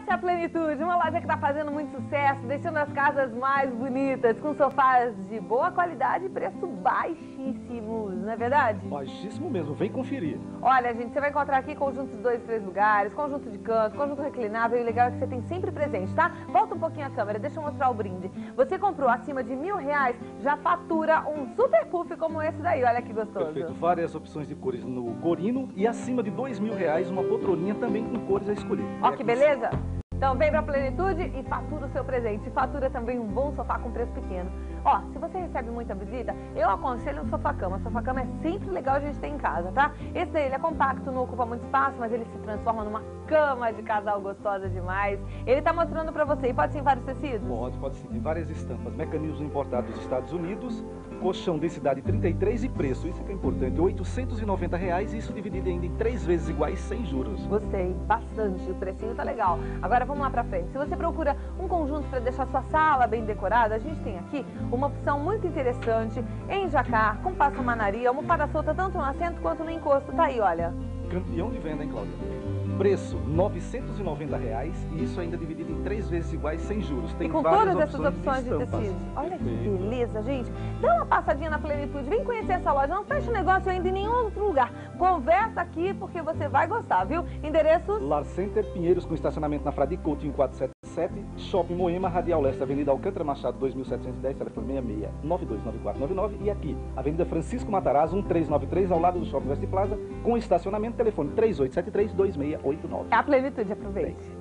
Essa é a Plenitude, uma loja que está fazendo muito sucesso, deixando as casas mais bonitas, com sofás de boa qualidade e preço baixíssimos, não é verdade? Baixíssimo mesmo, vem conferir. Olha, gente, você vai encontrar aqui conjuntos de 2 e 3 lugares, conjunto de canto, conjunto reclinável, e o legal é que você tem sempre presente, tá? Volta um pouquinho a câmera, deixa eu mostrar o brinde. Você comprou acima de R$1.000, já fatura um super puff como esse daí, olha que gostoso. Perfeito, várias opções de cores no corino e acima de R$2.000 uma poltroninha também com cores a escolher. Ó que beleza! Então vem pra Plenitude e fatura o seu presente. E fatura também um bom sofá com preço pequeno. Ó, se você recebe muita visita, eu aconselho um sofá-cama. Sofá-cama é sempre legal a gente ter em casa, tá? Esse daí ele é compacto, não ocupa muito espaço, mas ele se transforma numa cama de casal gostosa demais. Ele tá mostrando pra você. E pode ser em vários tecidos? Pode sim. Tem várias estampas. Mecanismos importados dos Estados Unidos, colchão densidade 33 e preço, isso que é importante, R$890, isso dividido ainda em 3 vezes iguais, sem juros. Gostei bastante, o precinho tá legal. Agora vamos lá pra frente. Se você procura um conjunto para deixar sua sala bem decorada, a gente tem aqui uma opção muito interessante em jacquard, com passamanaria, almofada solta tanto no assento quanto no encosto. Tá aí, olha. Campeão de venda, hein, Cláudia? Preço R$990 e isso ainda dividido em 3 vezes iguais, sem juros. Tem e com várias todas essas opções de estampas. tecidos. Olha que Perfeito. beleza, gente. Dá uma passadinha na Plenitude, vem conhecer essa loja. Não fecha o negócio ainda em nenhum outro lugar. Conversa aqui porque você vai gostar, viu? Endereço? Lar Center Pinheiros, com estacionamento na Fradique Coutinho 477, Shopping Moema, Radial Leste, Avenida Alcântara Machado 2710, telefone 66929499 e aqui, Avenida Francisco Matarazzo 1393, ao lado do Shopping West Plaza, com estacionamento, telefone 3873-2689. É a Plenitude, aproveite.